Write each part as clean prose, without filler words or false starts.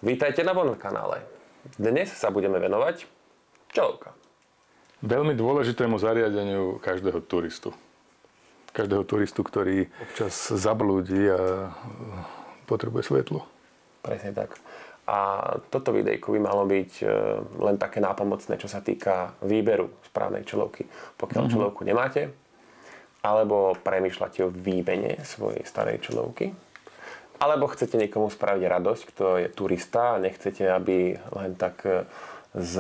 Vítajte na Bonnet kanále. Dnes sa budeme venovať čelovka. Veľmi dôležitému zariadeniu každého turistu. Každého turistu, ktorý občas zablúdi a potrebuje svetlo. Presne tak. A toto videjko by malo byť len také nápomocné, čo sa týka výberu správnej čelovky. Pokiaľ čelovku nemáte, alebo premýšľate o výmene svojej starej čelovky, alebo chcete niekomu spraviť radosť, kto je turista a nechcete, aby len tak z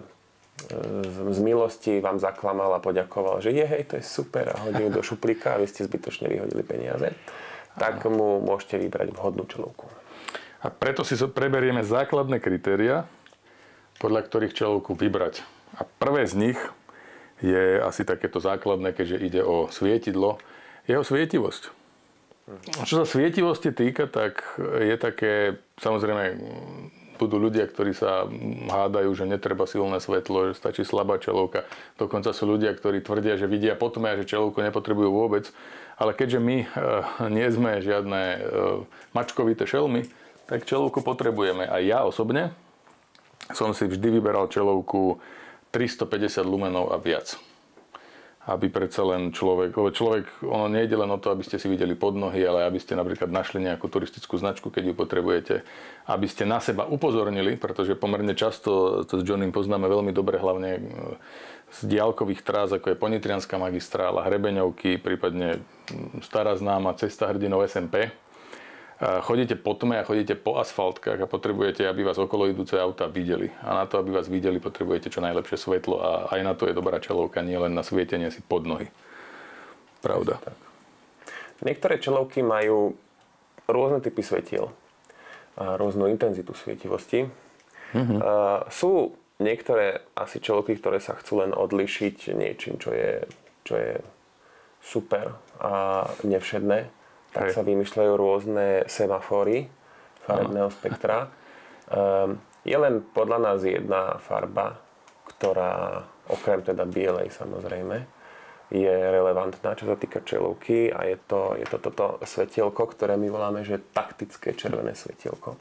milosti vám zaklamal a poďakoval, že hej, to je super a hodil do šuplíka a vy ste zbytočne vyhodili peniaze, tak mu môžete vybrať vhodnú čelovku. A preto si preberieme základné kritériá, podľa ktorých čelovku vybrať. A prvé z nich je asi takéto základné, keďže ide o svietidlo, jeho svietivosť. Čo sa svietivosti týka, tak je také, samozrejme, budú ľudia, ktorí sa hádajú, že netreba silné svetlo, že stačí slabá čelovka. Dokonca sú ľudia, ktorí tvrdia, že vidia po tme a že čelovku nepotrebujú vôbec. Ale keďže my nie sme žiadne mačkovité šelmy, tak čelovku potrebujeme. A ja osobne som si vždy vyberal čelovku 350 lumenov a viac. Aby predsa len lebo ono nejde len o to, aby ste si videli pod nohy, ale aby ste napríklad našli nejakú turistickú značku, keď ju potrebujete, aby ste na seba upozornili, pretože pomerne často to s Johnným poznáme veľmi dobre, hlavne z diaľkových trás, ako je Ponitrianska magistrála, Hrebeňovky, prípadne stará známa cesta hrdinov SMP. Chodíte po tme a chodíte po asfaltkách a potrebujete, aby vás okolo idúce auta videli. A na to, aby vás videli, potrebujete čo najlepšie svetlo a aj na to je dobrá čelovka, nie len na svietenie si pod nohy. Pravda. Niektoré čelovky majú rôzne typy svetiel a rôznu intenzitu svietivosti. Sú niektoré asi čelovky, ktoré sa chcú len odlišiť niečím, čo je super a nevšedné. Tak sa vymýšľajú rôzne semafóry farebného spektra. Je len podľa nás jedna farba, ktorá okrem teda bielej samozrejme je relevantná, čo sa týka čelovky a je to toto svetielko, ktoré my voláme, že taktické červené svetielko.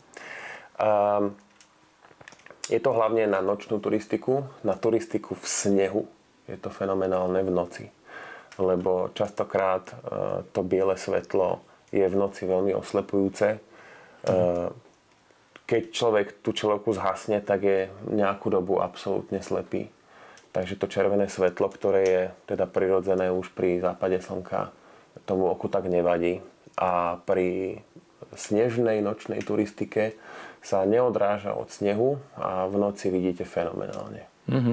Je to hlavne na nočnú turistiku, na turistiku v snehu. Je to fenomenálne v noci. Lebo častokrát to biele svetlo je v noci veľmi oslepujúce. Keď človek tú čelovku zhasne, tak je nejakú dobu absolútne slepý. Takže to červené svetlo, ktoré je teda prirodzené už pri západe slnka, tomu oku tak nevadí. A pri snežnej nočnej turistike sa neodráža od snehu a v noci vidíte fenomenálne.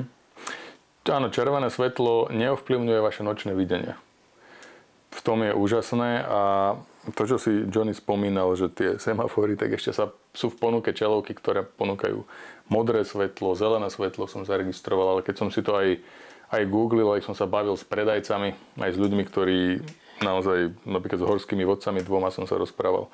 Áno, červené svetlo neovplyvňuje vaše nočné videnie. V tom je úžasné a to, čo si Johnny spomínal, že tie semafóry, tak ešte sú v ponuke čelovky, ktoré ponúkajú modré svetlo, zelené svetlo som zaregistroval, ale keď som si to aj googlil, aj som sa bavil s predajcami, aj s ľuďmi, ktorí naozaj, napríklad s horskými vodcami dvoma som sa rozprával.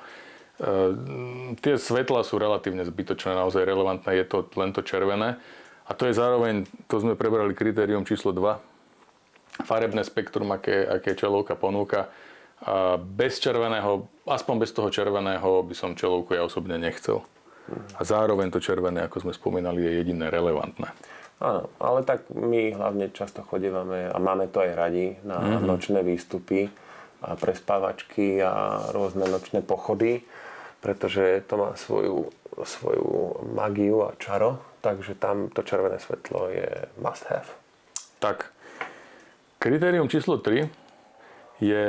Tie svetlá sú relatívne zbytočné, naozaj relevantné, je to len to červené. A to je zároveň, to sme prebrali kritérium číslo 2, farebné spektrum, aké čelovka ponúka. A bez červeného, aspoň bez toho červeného by som čelovku ja osobne nechcel. A zároveň to červené, ako sme spomínali, je jediné relevantné. Áno, ale tak my hlavne často chodívame a máme to aj radi na nočné výstupy a prespávačky a rôzne nočné pochody, pretože to má svoju magiu a čaro, takže tam to červené svetlo je must have. Tak, kritérium číslo 3 je,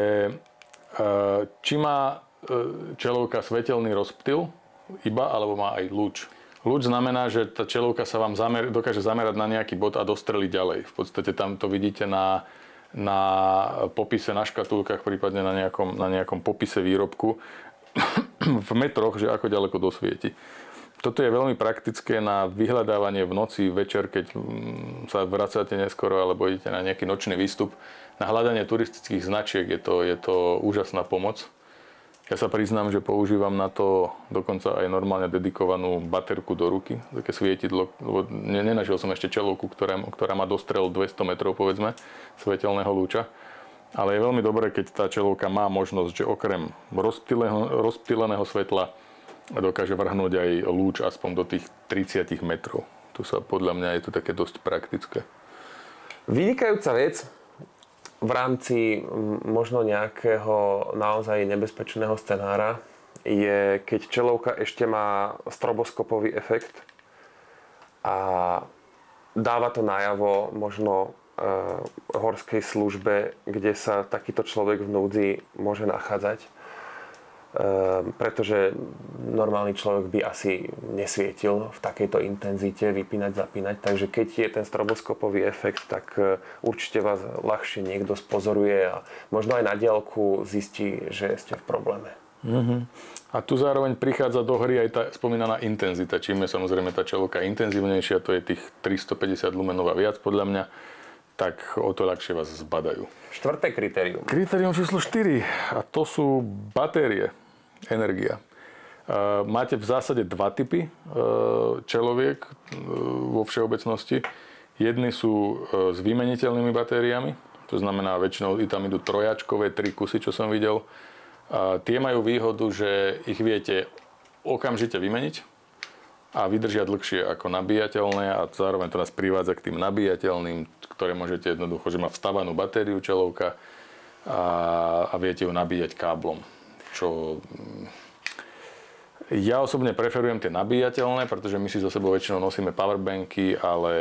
či má čelovka svetelný rozptyl iba, alebo má aj lúč. Lúč znamená, že tá čelovka sa vám dokáže zamerať na nejaký bod a dostreliť ďalej. V podstate tam to vidíte na popise, na škatulkách, prípadne na nejakom popise výrobku v metroch, že ako ďaleko dosvieti. Toto je veľmi praktické na vyhľadávanie v noci, večer, keď sa vracáte neskoro alebo idete na nejaký nočný výstup. Na hľadanie turistických značiek je to úžasná pomoc. Ja sa priznám, že používam na to dokonca aj normálne dedikovanú baterku do ruky, také svietidlo, lebo nenašiel som ešte čelovku, ktorá má dostrel 200 metrov, povedzme, svetelného lúča. Ale je veľmi dobré, keď tá čelovka má možnosť, že okrem rozptýleného svetla dokáže vrhnúť aj lúč aspoň do tých 30 metrov. Tu sa podľa mňa je to také dosť praktické. Vynikajúca vec v rámci možno nejakého naozaj nebezpečného scenára je, keď čelovka ešte má stroboskopový efekt a dáva to najavo možno horskej službe, kde sa takýto človek v núdzi môže nachádzať. Pretože normálny človek by asi nesvietil v takejto intenzite, vypínať, zapínať. Takže keď je ten stroboskopový efekt, tak určite vás ľahšie niekto spozoruje a možno aj na diaľku zistí, že ste v probléme. A tu zároveň prichádza do hry aj tá spomínaná intenzita. Čím je samozrejme tá čelovka intenzívnejšia, to je tých 350 lumenov a viac podľa mňa, tak o to ľahšie vás zbadajú. Štvrté kritérium. Kritérium číslo 4 a to sú batérie, energia. Máte v zásade dva typy čeloviek vo všeobecnosti. Jedni sú s vymeniteľnými batériami, to znamená väčšinou tam idú trojačkové 3 kusy, čo som videl. Tie majú výhodu, že ich viete okamžite vymeniť a vydržia dlhšie ako nabíjateľné a zároveň to nás privádza k tým nabíjateľným, ktoré môžete jednoducho, že má vstavanú batériu čelovka a viete ju nabíjať káblom. Čo ja osobne preferujem tie nabíjateľné, pretože my si za sebou väčšinou nosíme powerbanky, ale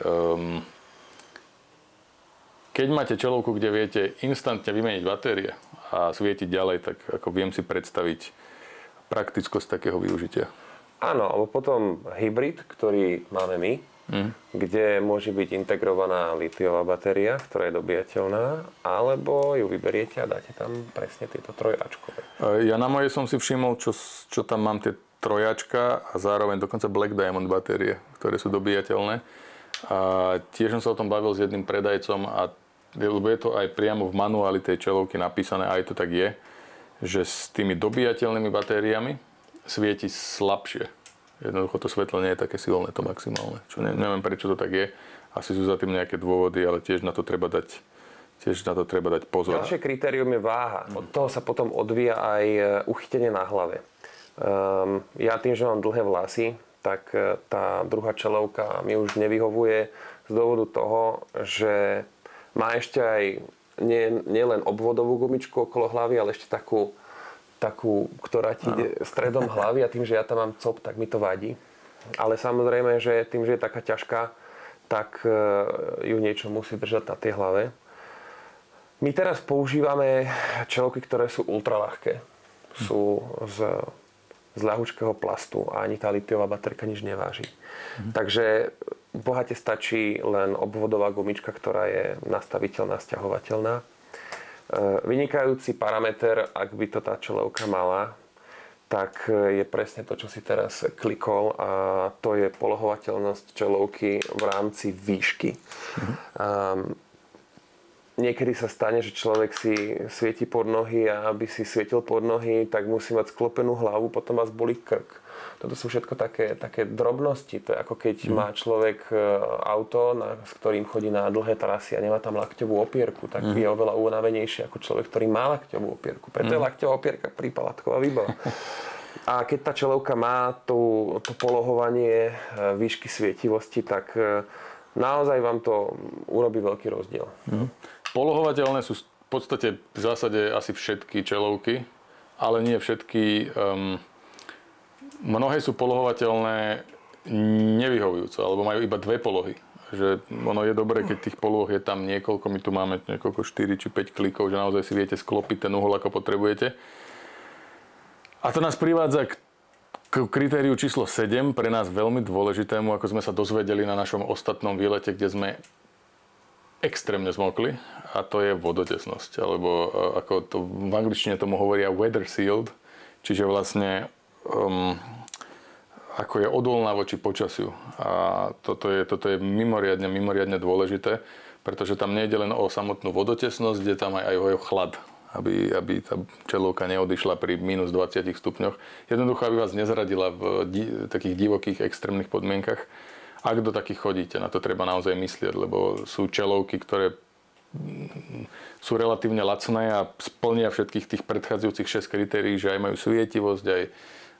keď máte čelovku, kde viete instantne vymeniť batérie a svietiť ďalej, tak ako viem si predstaviť praktickosť takého využitia. Áno, alebo potom hybrid, ktorý máme my, kde môže byť integrovaná litiová batéria, ktorá je dobíjateľná, alebo ju vyberiete a dáte tam presne tieto trojačkové. Ja na mojej som si všimol, čo tam mám tie trojačka a zároveň dokonca Black Diamond batérie, ktoré sú dobíjateľné. A tiež som sa o tom bavil s jedným predajcom a je to aj priamo v manuáli tej čelovky napísané, aj to tak je, že s tými dobíjateľnými batériami svieti slabšie. Jednoducho to svetlo nie je také silné, to maximálne. Čo neviem, prečo to tak je. Asi sú za tým nejaké dôvody, ale tiež na to treba dať pozor. Ďalšie kritérium je váha. Od toho sa potom odvíja aj uchytenie na hlave. Ja tým, že mám dlhé vlasy, tak tá druhá čelovka mi už nevyhovuje z dôvodu toho, že má ešte aj nielen obvodovú gumičku okolo hlavy, ale ešte takú, ktorá ti ide stredom hlavy a tým, že ja tam mám cop, tak mi to vadí. Ale samozrejme, že tým, že je taká ťažká, tak ju niečo musí držať na tej hlave. My teraz používame čelovky, ktoré sú ultraľahké. Sú z ľahučkého plastu a ani tá litiová baterka nič neváži. Takže bohate stačí len obvodová gumička, ktorá je nastaviteľná, sťahovateľná. Vynikajúci parameter, ak by to tá čelovka mala, tak je presne to, čo si teraz klikol, a to je polohovateľnosť čelovky v rámci výšky. Niekedy sa stane, že človek si svieti pod nohy a aby si svietil pod nohy, tak musí mať sklopenú hlavu, potom vás bolí krk. Toto sú všetko také drobnosti. To je ako keď má človek auto, s ktorým chodí na dlhé trasy a nemá tam lakťovú opierku, tak je oveľa unavenejší ako človek, ktorý má lakťovú opierku. Preto je lakťová opierka prípalatková výbava. A keď tá čelovka má to polohovanie výšky svietivosti, tak naozaj vám to urobí veľký rozdiel. Polohovateľné sú v podstate v zásade asi všetky čelovky, ale nie všetky. Mnohé sú polohovateľné nevyhovujúco, alebo majú iba dve polohy. Že ono je dobré, keď tých polôh je tam niekoľko, my tu máme niekoľko 4 či 5 klikov, že naozaj si viete sklopiť ten uhol, ako potrebujete. A to nás privádza k kritériu číslo 7, pre nás veľmi dôležitému, ako sme sa dozvedeli na našom ostatnom výlete, kde sme extrémne zmokli, a to je vodotesnosť, alebo ako to v angličtine tomu hovoria weather sealed, čiže vlastne ako je odolná voči počasiu. A toto je mimoriadne dôležité, pretože tam nie je len o samotnú vodotesnosť, kde tam aj o chlad, aby tá čelovka neodišla pri minus 20 stupňoch. Jednoducho, aby vás nezradila v takých divokých extrémnych podmienkach. Ak do takých chodíte, na to treba naozaj myslieť, lebo sú čelovky, ktoré sú relatívne lacné a splnia všetkých tých predchádzajúcich 6 kritérií, že aj majú svietivosť,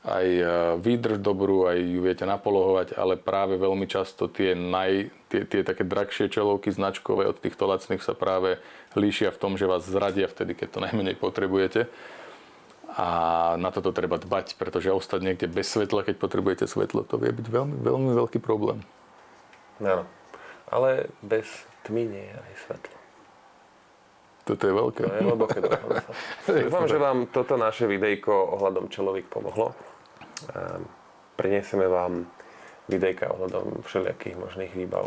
aj výdrž dobrú, aj ju viete napolohovať, ale práve veľmi často tie také drahšie čelovky značkové od týchto lacných sa práve líšia v tom, že vás zradia vtedy, keď to najmenej potrebujete. A na toto treba dbať, pretože ostať niekde bez svetla, keď potrebujete svetlo, to vie byť veľmi, veľmi veľký problém. Áno, ale bez tmy nie je aj svetlo. Toto je veľké. To je hlboké dokonca. Dúfam, že vám toto naše videjko ohľadom čelovík pomohlo. Prinesieme vám videjka ohľadom všelijakých možných výbav.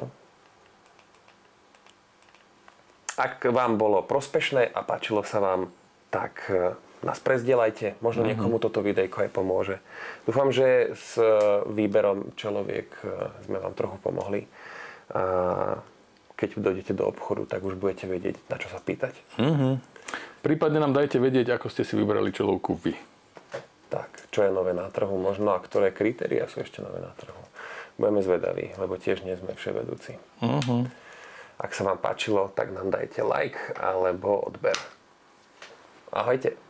Ak vám bolo prospešné a páčilo sa vám, tak nás prezdielajte. Možno niekomu toto videjko aj pomôže. Dúfam, že s výberom čeloviek sme vám trochu pomohli. A keď dojdete do obchodu, tak už budete vedieť, na čo sa pýtať. Prípadne nám dajte vedieť, ako ste si vybrali čelovku vy. Tak, čo je nové na trhu možno a ktoré kritériá sú ešte nové na trhu. Budeme zvedaví, lebo tiež nie sme vševedúci. Ak sa vám páčilo, tak nám dajte like alebo odber. Ahojte.